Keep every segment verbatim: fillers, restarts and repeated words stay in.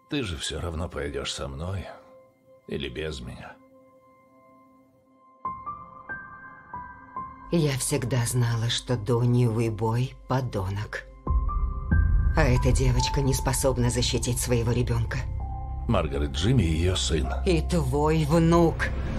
Ты же все равно пойдешь со мной или без меня. Я всегда знала, что Донни Уэйбой – подонок. А эта девочка не способна защитить своего ребенка. Маргарет Джимми – ее сын. И твой внук.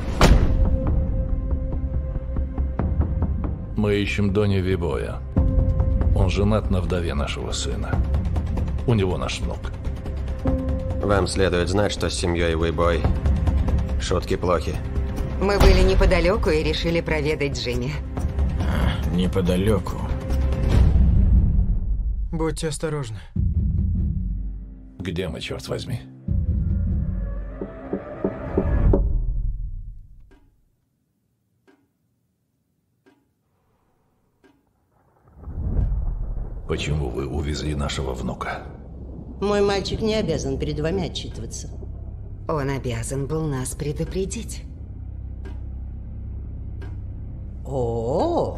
Мы ищем Донни Уэйбоя. Он женат на вдове нашего сына. У него наш внук. Вам следует знать, что с семьей Уэйбой шутки плохи. Мы были неподалеку и решили проведать Джимми. Неподалеку. Будьте осторожны. Где мы, черт возьми? Почему вы увезли нашего внука? Мой мальчик не обязан перед вами отчитываться. Он обязан был нас предупредить. О,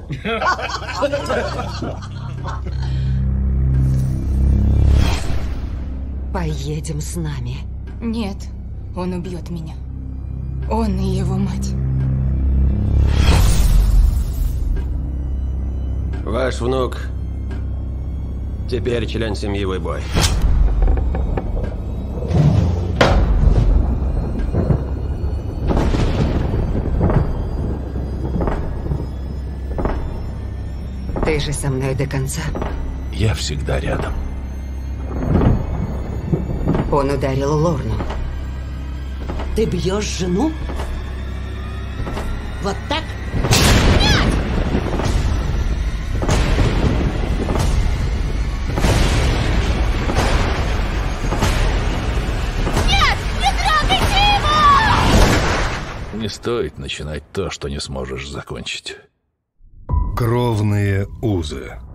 Поедем с нами. Нет, он убьет меня. Он и его мать. Ваш внук теперь член семьи Уэйбой. Ты же со мной до конца. Я всегда рядом. Он ударил Лорну. ты бьешь жену? Вот так? Не стоит начинать то, что не сможешь закончить. Кровные узы.